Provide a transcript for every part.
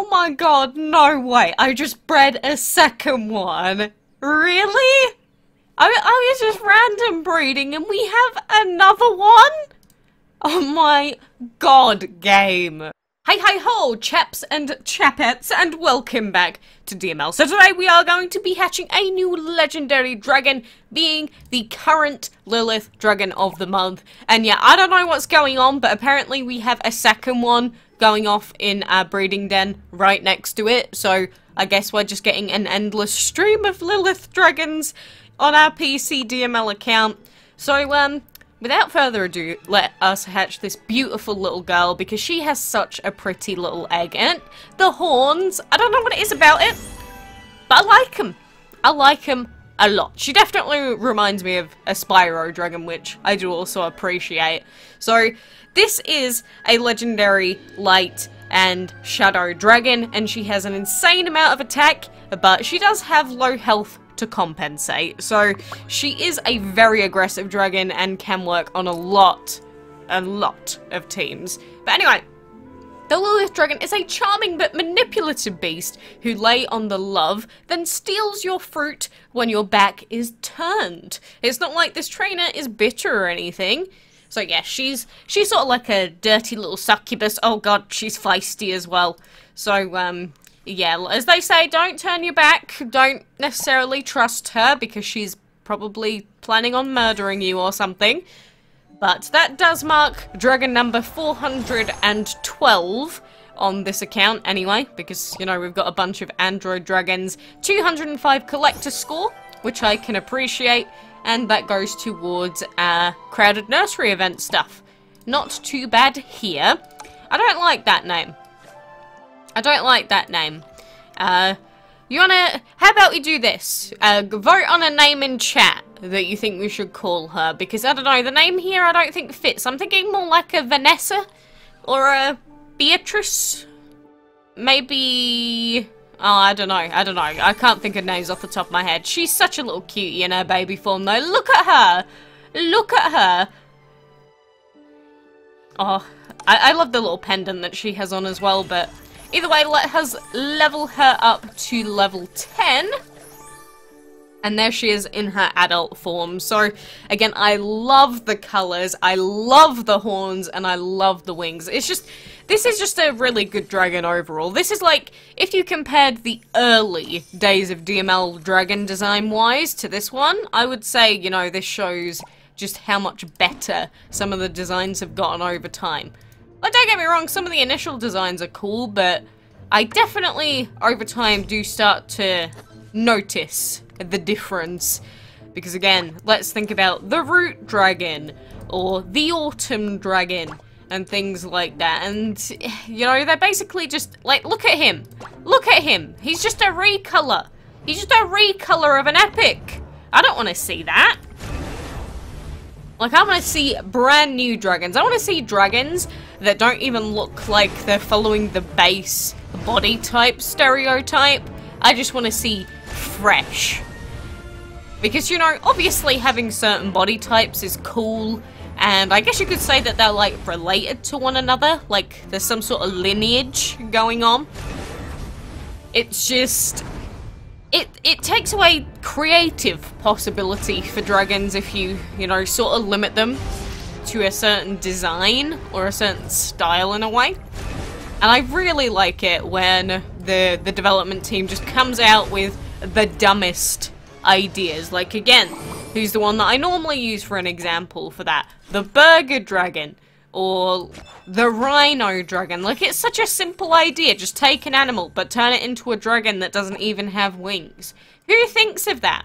Oh my god, no way. I just bred a second one. Really? I was just random breeding and we have another one? Oh my god, game. Hey ho, chaps and chapettes, and welcome back to DML. So today we are going to be hatching a new legendary dragon, being the current Lilith Dragon of the Month. And yeah, I don't know what's going on, but apparently we have a second one going off in our breeding den right next to it. So I guess we're just getting an endless stream of Lilith Dragons on our PC DML account. So, without further ado, let us hatch this beautiful little girl, because she has such a pretty little egg. And the horns, I don't know what it is about it, but I like them. I like them a lot. She definitely reminds me of a Spyro dragon, which I do also appreciate. So, this is a legendary light and shadow dragon, and she has an insane amount of attack, but she does have low health to compensate. So she is a very aggressive dragon and can work on a lot of teams. But anyway, the Lilith Dragon is a charming but manipulative beast who lay on the love, then steals your fruit when your back is turned. It's not like this trainer is bitter or anything. So yeah, she's sort of like a dirty little succubus. Oh god, she's feisty as well. So yeah, as they say, don't turn your back. Don't necessarily trust her, because she's probably planning on murdering you or something. But that does mark dragon number 412 on this account anyway, because, you know, we've got a bunch of android dragons. 205 collector score, which I can appreciate, and that goes towards our crowded nursery event stuff. Not too bad here. I don't like that name. I don't like that name. How about we do this? Vote on a name in chat that you think we should call her, because I don't know, the name here I don't think fits. I'm thinking more like a Vanessa or a Beatrice. Maybe, oh, I don't know. I can't think of names off the top of my head. She's such a little cutie in her baby form though. Look at her. Look at her. Oh, I love the little pendant that she has on as well, but either way, let us level her up to level 10. And there she is in her adult form. So, again, I love the colours, I love the horns, and I love the wings. It's just, this is just a really good dragon overall. This is like, if you compared the early days of DML dragon design-wise to this one, I would say, you know, this shows just how much better some of the designs have gotten over time. Like, don't get me wrong, some of the initial designs are cool, but I definitely, over time, do start to notice the difference. Because again, let's think about the Root Dragon, or the Autumn Dragon, and things like that. And, you know, they're basically just, like, look at him. Look at him. He's just a recolor. He's just a recolor of an epic. I don't want to see that. Like, I want to see brand new dragons. I want to see dragons that don't even look like they're following the base body type stereotype. I just want to see fresh. Because, you know, obviously having certain body types is cool, and I guess you could say that they're, like, related to one another. Like, there's some sort of lineage going on. It's just, it takes away creative possibility for dragons if you know, sort of limit them to a certain design or a certain style in a way. And I really like it when the development team just comes out with the dumbest ideas. Like, again, who's the one that I normally use for an example for that? The Burger Dragon, or the Rhino Dragon. Like, it's such a simple idea. Just take an animal, but turn it into a dragon that doesn't even have wings. Who thinks of that?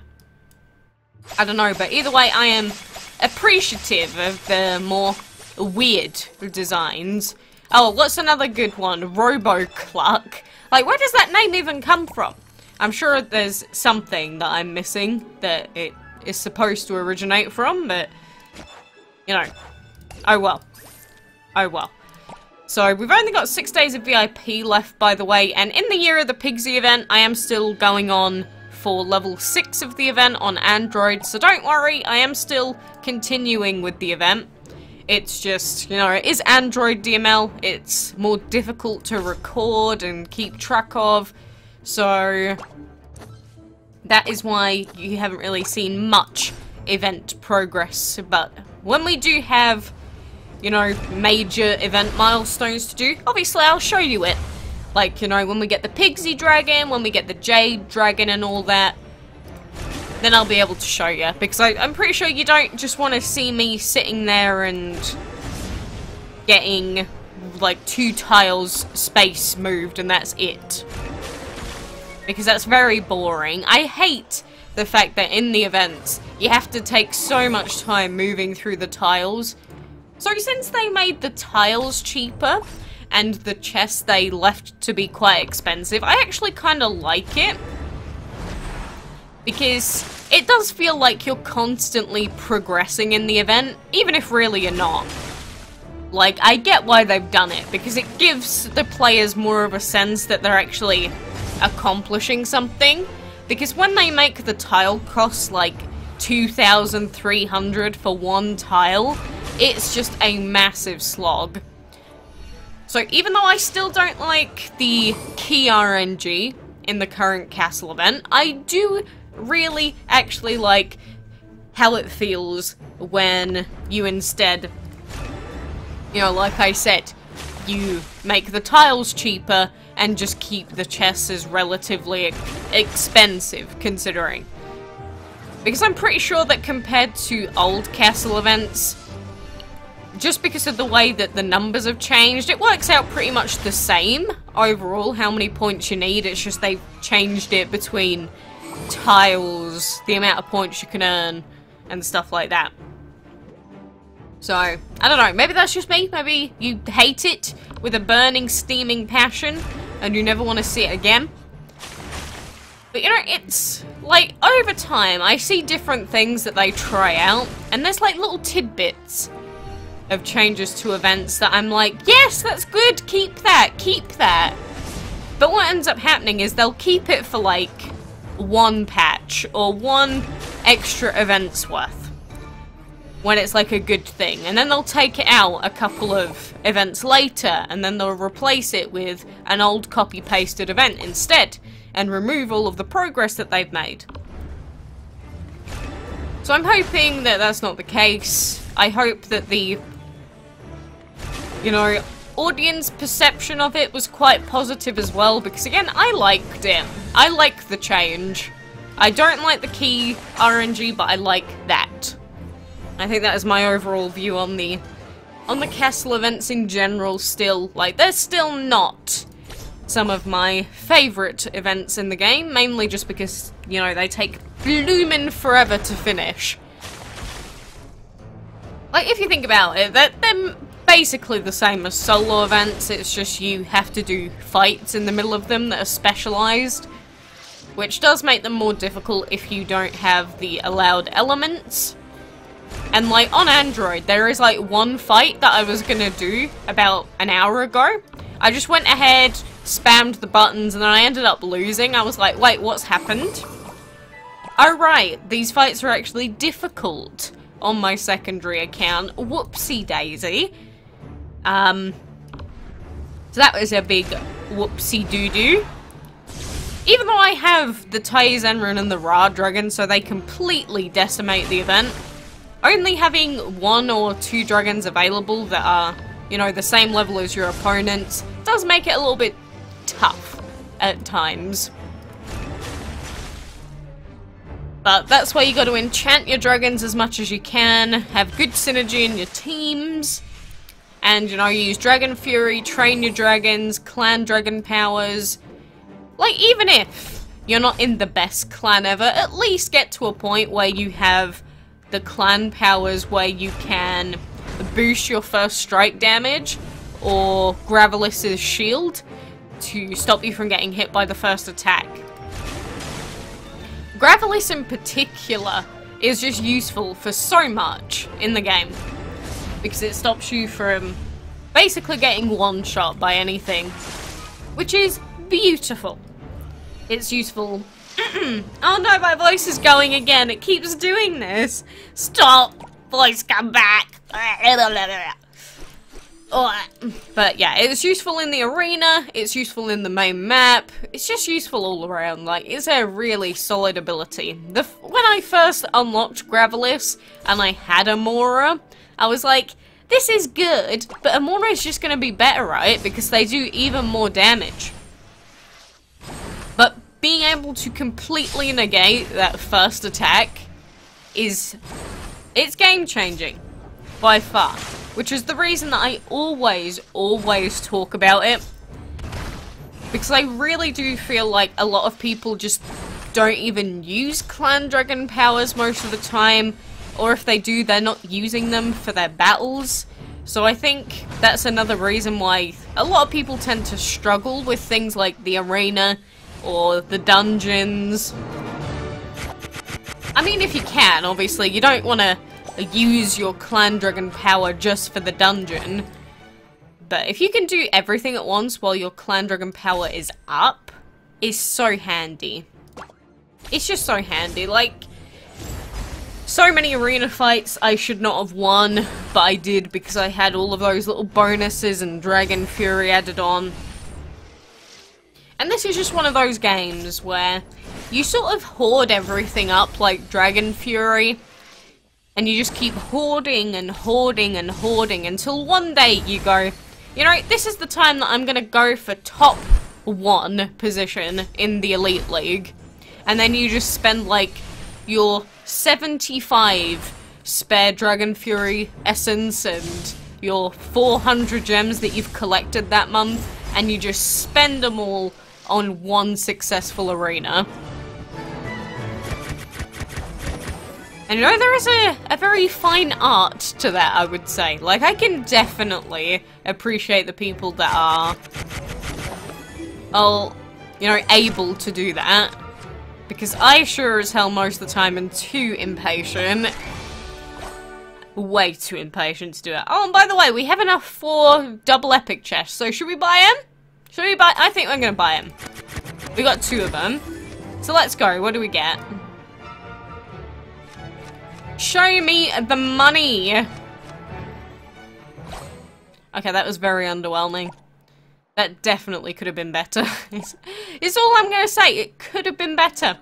I don't know, but either way, I am appreciative of the more weird designs. Oh, what's another good one? Robo-Cluck. Like, where does that name even come from? I'm sure there's something that I'm missing that it is supposed to originate from, but, you know, oh well. Oh well. So, we've only got 6 days of VIP left, by the way, and in the Year of the Pigsy event, I am still going on for level 6 of the event on Android, so don't worry, I am still continuing with the event. It's just, you know, it is Android DML. It's more difficult to record and keep track of. So that is why you haven't really seen much event progress. But when we do have, you know, major event milestones to do, obviously I'll show you it. Like, you know, when we get the Pixie Dragon, when we get the Jade Dragon and all that, then I'll be able to show you. Because I'm pretty sure you don't just want to see me sitting there and getting, like, 2 tiles space moved and that's it. Because that's very boring. I hate the fact that in the events, you have to take so much time moving through the tiles. So since they made the tiles cheaper, and the chests they left to be quite expensive, I actually kind of like it. Because it does feel like you're constantly progressing in the event, even if really you're not. Like, I get why they've done it, because it gives the players more of a sense that they're actually accomplishing something. Because when they make the tile cost like 2,300 for 1 tile, it's just a massive slog. So even though I still don't like the key RNG in the current castle event, I do really actually like how it feels when you instead, you know, like I said, you make the tiles cheaper and just keep the chests as relatively expensive, considering. Because I'm pretty sure that compared to old castle events, just because of the way that the numbers have changed, it works out pretty much the same overall, how many points you need. It's just they've changed it between tiles, the amount of points you can earn, and stuff like that. So, I don't know, maybe that's just me. Maybe you hate it with a burning, steaming passion, and you never want to see it again. But you know, it's like, over time, I see different things that they try out, and there's like little tidbits of changes to events that I'm like, yes, that's good, keep that, keep that. But what ends up happening is they'll keep it for like 1 patch or 1 extra event's worth when it's like a good thing, and then they'll take it out a couple of events later and then they'll replace it with an old copy-pasted event instead and remove all of the progress that they've made. So I'm hoping that that's not the case. I hope that the, you know, audience perception of it was quite positive as well, because again, I liked it. I like the change. I don't like the key RNG, but I like that. I think that is my overall view on the castle events in general still. Like, they're still not some of my favourite events in the game, mainly just because, you know, they take bloomin' forever to finish. Like, if you think about it, they're basically the same as solo events, it's just you have to do fights in the middle of them that are specialised, which does make them more difficult if you don't have the allowed elements. And like, on Android, there is like 1 fight that I was gonna do about an hour ago. I just went ahead, spammed the buttons, and then I ended up losing. I was like, wait, what's happened? Oh right, these fights are actually difficult on my secondary account. Whoopsie daisy. So that was a big whoopsie doo-doo. Even though I have the Tai Zenrin and the Ra Dragon, so they completely decimate the event, only having 1 or 2 dragons available that are, you know, the same level as your opponents does make it a little bit tough at times. But that's why you got to enchant your dragons as much as you can, have good synergy in your teams, and, you know, use Dragon Fury, train your dragons, clan dragon powers. Like, even if you're not in the best clan ever, at least get to a point where you have the clan powers where you can boost your first strike damage, or Gravelis's shield to stop you from getting hit by the first attack. Gravelis in particular is just useful for so much in the game, because it stops you from basically getting one-shot by anything, which is beautiful. It's useful. Oh no, my voice is going again. It keeps doing this. Stop. Voice, come back. But yeah, it's useful in the arena, it's useful in the main map, it's just useful all around. Like, it's a really solid ability. When I first unlocked Gravelis and I had Amora, I was like, this is good, but Amora is just gonna be better, right? Because they do even more damage. But being able to completely negate that first attack it's game changing. By far. Which is the reason that I always talk about it. Because I really do feel like a lot of people just don't even use Clan Dragon powers most of the time. Or if they do, they're not using them for their battles. So I think that's another reason why a lot of people tend to struggle with things like the arena or the dungeons. I mean, if you can, obviously, you don't want to use your Clan Dragon power just for the dungeon. But if you can do everything at once while your Clan Dragon power is up, it's so handy. It's just so handy. Like, so many arena fights I should not have won, but I did because I had all of those little bonuses and Dragon Fury added on. And this is just one of those games where you sort of hoard everything up like Dragon Fury, and you just keep hoarding and hoarding and hoarding until one day you go, you know, this is the time that I'm gonna go for top 1 position in the Elite League. And then you just spend like your 75 spare Dragon Fury essence and your 400 gems that you've collected that month, and you just spend them all on one successful arena. And you know, there is a very fine art to that, I would say. Like, I can definitely appreciate the people that are, well, you know, able to do that. Because I sure as hell most of the time am too impatient. Way too impatient to do it. Oh, and by the way, we have enough for double epic chests, so should we buy them? Should we buy? I think we're gonna buy them. We got 2 of them. So let's go. What do we get? Show me the money! Okay, that was very underwhelming. That definitely could have been better. It's all I'm gonna say. It could have been better.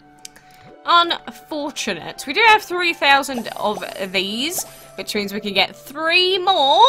Unfortunate. We do have 3,000 of these, which means we can get 3 more.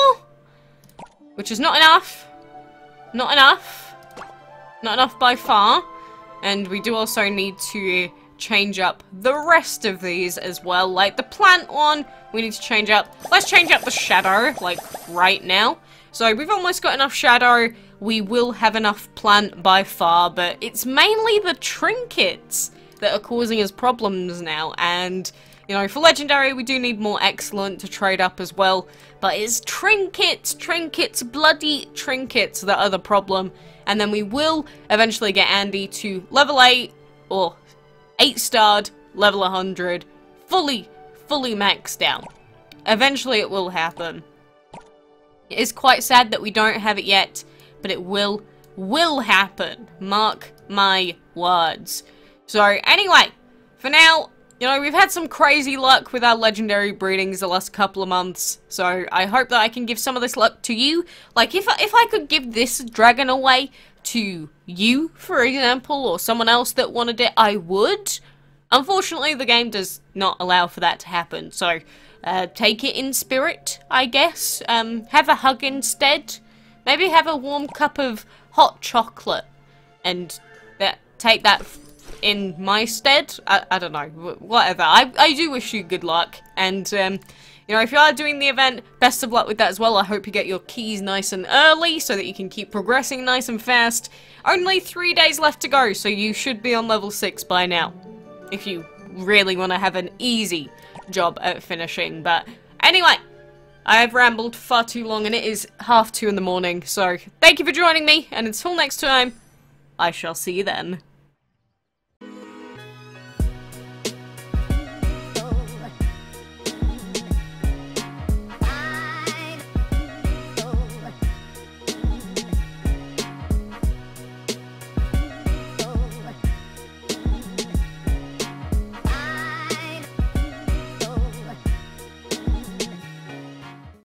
Which is not enough. Not enough. Not enough by far. And we do also need to change up the rest of these as well. Like the plant one, we need to change up. Let's change up the shadow, like right now. So we've almost got enough shadow. We will have enough plant by far, but it's mainly the trinkets that are causing us problems now. And, you know, for legendary, we do need more excellent to trade up as well. But it's trinkets, bloody trinkets that are the problem. And then we will eventually get Andy to level 8 or 8-starred, level 100, fully maxed out. Eventually it will happen. It is quite sad that we don't have it yet, but it will happen. Mark my words. So anyway, for now, you know, we've had some crazy luck with our legendary breedings the last couple of months, so I hope that I can give some of this luck to you. Like, if I could give this dragon away to you, for example, or someone else that wanted it, I would. Unfortunately, the game does not allow for that to happen, so take it in spirit, I guess. Have a hug instead. Maybe have a warm cup of hot chocolate, and take that in my stead. I don't know, whatever. I do wish you good luck, and you know, if you are doing the event, best of luck with that as well. I hope you get your keys nice and early so that you can keep progressing nice and fast. Only 3 days left to go, so you should be on level 6 by now, if you really want to have an easy job at finishing. But anyway, I have rambled far too long and it is 2:30 in the morning, so thank you for joining me, and until next time, I shall see you then.